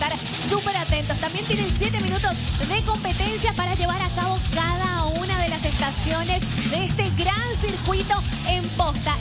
estar súper atentos. También tienen 7 minutos de competencia para llevar a cabo cada una de las estaciones de este gran circuito en posta.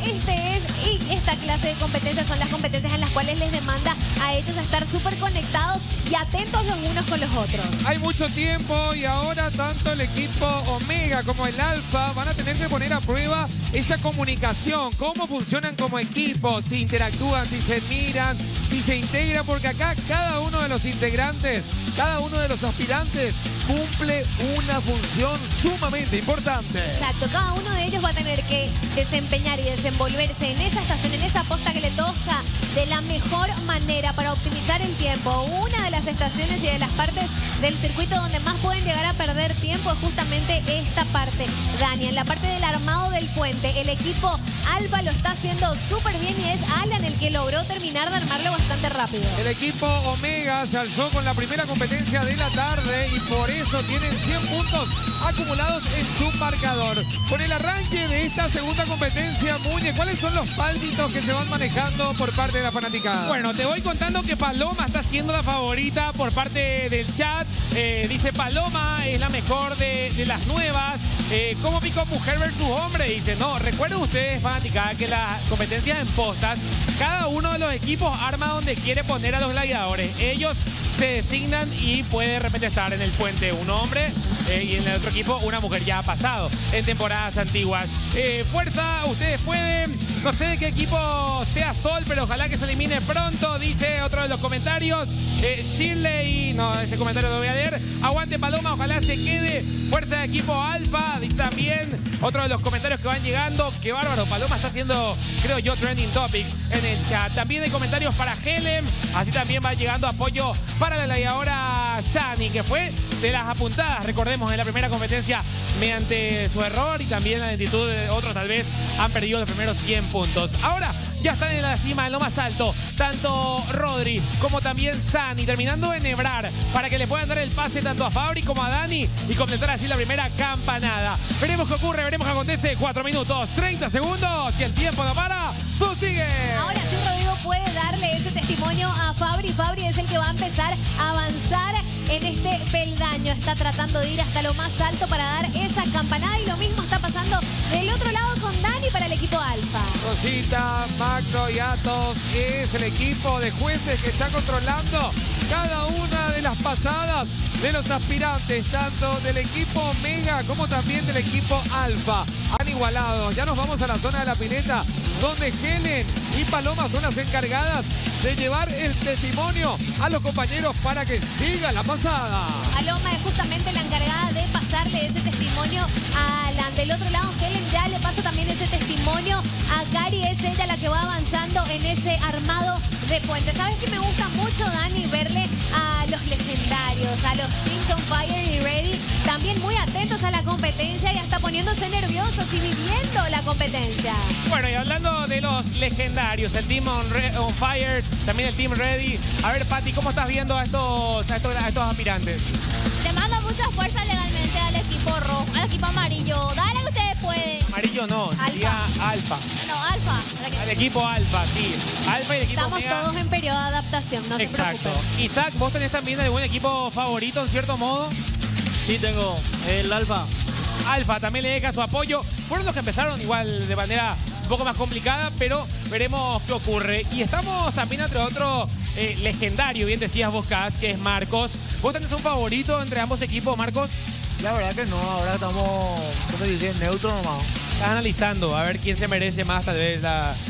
Esta clase de competencias son las competencias en las cuales les demanda a ellos estar súper conectados y atentos los unos con los otros. Hay mucho tiempo y ahora tanto el equipo Omega como el Alfa van a tener que poner a prueba esa comunicación, cómo funcionan como equipo, si interactúan, si se miran, si se integran, porque acá cada uno de los integrantes, cada uno de los aspirantes cumple una función sumamente importante. Exacto, cada uno de ellos va a tener que desempeñar y desenvolverse en esa estación, en esa posta que le toca de la mejor manera para optimizar el tiempo. Una de las estaciones y de las partes del circuito donde más pueden llegar a perder tiempo es justamente esta parte, Dani, en la parte del armado del puente. El equipo Alfa lo está haciendo súper bien y es Alan el que logró terminar de armarlo bastante rápido. El equipo Omega se alzó con la primera competencia de la tarde y por eso tienen 100 puntos acumulados en su marcador. Con el arranque de esta segunda competencia, Muñe, ¿cuáles son los pálpitos que se van manejando por parte de la fanaticada? Bueno, te voy contando que Paloma está siendo la favorita por parte del chat. Dice Paloma es la mejor de las nuevas. ¿Cómo picó mujer versus hombre? Dice, no, recuerden ustedes, fanaticada, que las competencias en postas, cada uno de los equipos arma donde quiere poner a los gladiadores. Ellos se designan y puede de repente estar en el puente un hombre y en el otro equipo una mujer. Ya ha pasado en temporadas antiguas. Fuerza, ustedes pueden. No sé de qué equipo sea Sol, pero ojalá que se elimine pronto, dice otro de los comentarios. Shirley, no, este comentario lo voy a leer. Aguante Paloma, ojalá se quede. Fuerza de equipo Alfa, dice también otro de los comentarios que van llegando. Qué bárbaro, Paloma está haciendo, creo yo, trending topic en el chat. También hay comentarios para Helen, así también va llegando apoyo para la gladiadora Sani, que fue de las apuntadas, recordemos, en la primera competencia mediante su error y también la lentitud de otros tal vez han perdido los primeros 100 puntos. Ahora ya están en la cima, en lo más alto, tanto Rodri como también Sani, terminando de enhebrar para que le puedan dar el pase tanto a Fabri como a Dani y completar así la primera campanada. Veremos qué ocurre, veremos qué acontece. 4 minutos, 30 segundos y el tiempo no para. ¡Sigue! Ahora sí, Rodrigo puede darle ese testimonio a Fabri. Fabri es el que va a empezar a avanzar en este peldaño. Está tratando de ir hasta lo más alto para dar esa campanada y lo mismo está pasando del otro lado con Dani para el equipo Alfa. Rosita, Macro y Atos es el equipo de jueces que está controlando cada una de las pasadas de los aspirantes, tanto del equipo Omega como también del equipo Alfa. Han igualado. Ya nos vamos a la zona de la pileta, donde Helen y Paloma son las encargadas de llevar el testimonio a los compañeros para que siga la pasada. Paloma es justamente la encargada de pasarle ese testimonio a Alan. Del otro lado, Helen ya le pasa también ese testimonio a Cari. Es ella la que va avanzando en ese armado de puente. ¿Sabes qué me gusta mucho, Dani? Verle a los legendarios, a los Things on Fire y Ready, también muy atentos a la competencia y hasta poniéndose nerviosos y viviendo la competencia. Bueno, y hablando de los legendarios, el Team on Fire, también el Team Ready. A ver, Pati, ¿cómo estás viendo a estos aspirantes? Le mando mucha fuerza legalmente al equipo rojo, al equipo amarillo. Dale que ustedes pueden. Amarillo no, sería Alfa. No, Alfa. Al equipo Alfa, sí. Alfa y el equipo Estamos Omega. todos en periodo de adaptación, no se Exacto. preocupen. Isaac, ¿vos tenés también algún equipo favorito en cierto modo? Sí, tengo el Alfa. Alfa también le deja su apoyo. Fueron los que empezaron igual de manera un poco más complicada, pero veremos qué ocurre. Y estamos también entre otro legendario, bien decías vos, Cas, que es Marcos. ¿Vos tenés un favorito entre ambos equipos, Marcos? La verdad que no, ahora estamos, ¿cómo se dice? Neutro nomás. Estás analizando a ver quién se merece más tal vez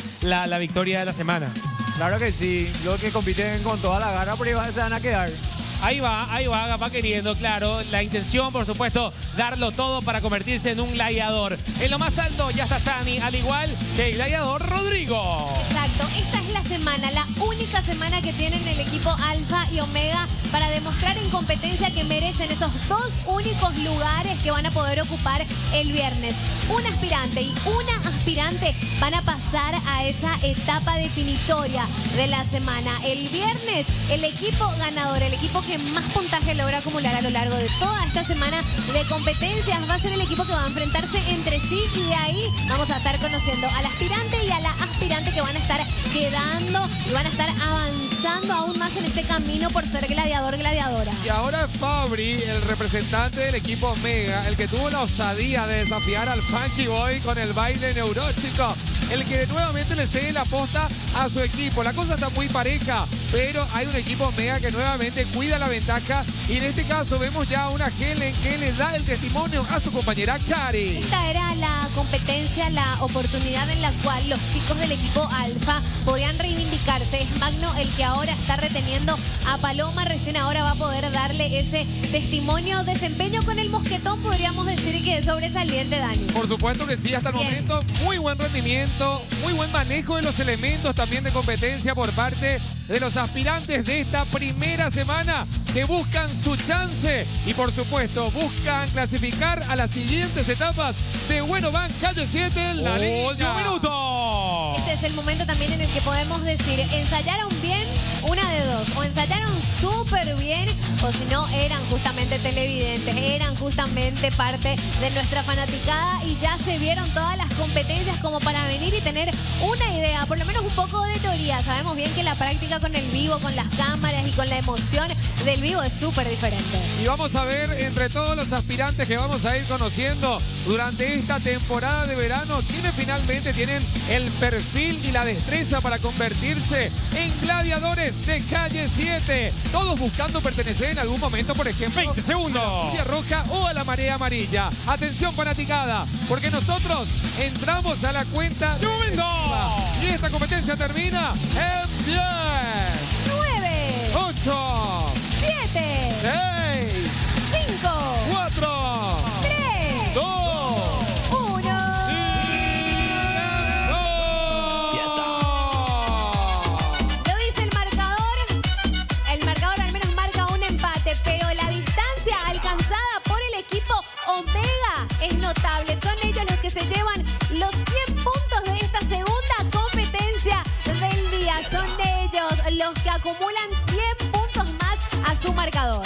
la victoria de la semana. Claro que sí, los que compiten con toda la gana, pero igual se van a quedar. Ahí va queriendo, claro. La intención, por supuesto, darlo todo para convertirse en un gladiador. En lo más alto ya está Sani, al igual que el gladiador Rodrigo. Exacto, esta es la única semana que tienen el equipo Alfa y Omega para demostrar en competencia que merecen establecen esos dos únicos lugares que van a poder ocupar el viernes. Un aspirante y una aspirante van a pasar a esa etapa definitoria de la semana. El viernes, el equipo ganador, el equipo que más puntaje logra acumular a lo largo de toda esta semana de competencias, va a ser el equipo que va a enfrentarse entre sí, y de ahí vamos a estar conociendo al aspirante y a la aspirante que van a estar quedando y van a estar avanzando aún más en este camino por ser gladiador-gladiadora. Y ahora Fabri, el representante del equipo Mega, el que tuvo la osadía de desafiar al Funky Boy con el baile neurótico, el que nuevamente le cede la posta a su equipo. La cosa está muy pareja, pero hay un equipo Mega que nuevamente cuida la ventaja, y en este caso vemos ya a una Helen que le da el testimonio a su compañera Cari. Esta era la competencia, la oportunidad en la cual los chicos del equipo Alfa podían reivindicarse. Es Magno el que ahora está reteniendo a Paloma. Recién ahora va a poder darle ese testimonio. Desempeño con el mosquetón, podríamos decir que es sobresaliente, Dani. Por supuesto que sí, hasta el Bien. momento muy buen rendimiento, muy buen manejo de los elementos también de competencia por parte de los aspirantes de esta primera semana, que buscan su chance y por supuesto buscan clasificar a las siguientes etapas de Bueno Van Calle 7 en la ¡Último liga. minuto! Este es el momento también en el que podemos decir, ensayaron bien, una de dos, o ensayaron súper bien, o si no, eran justamente televidentes, eran justamente parte de nuestra fanaticada y ya se vieron todas las competencias como para venir y tener una idea, por lo menos un poco de teoría. Sabemos bien que la práctica con el vivo, con las cámaras y con la emoción del vivo es súper diferente. Y vamos a ver entre todos los aspirantes que vamos a ir conociendo durante esta temporada de verano, quienes finalmente tienen el perfil y la destreza para convertirse en gladiadores de Calle 7. Todos buscando pertenecer en algún momento, por ejemplo, 20 segundos. a la Furia Roja o a la Marea Amarilla. Atención, fanaticada, porque nosotros entramos a la cuenta ¡De momento! y esta competencia termina en 10, 9, 8, 7, 6, 5, 4, 3, 2, 1. Lo dice el marcador al menos marca un empate, pero la distancia alcanzada por el equipo Omega es notable. Son ellos los que se llevan los 100 puntos de esta segunda competencia del día. Son ellos los que acumulan 100 puntos más a su marcador.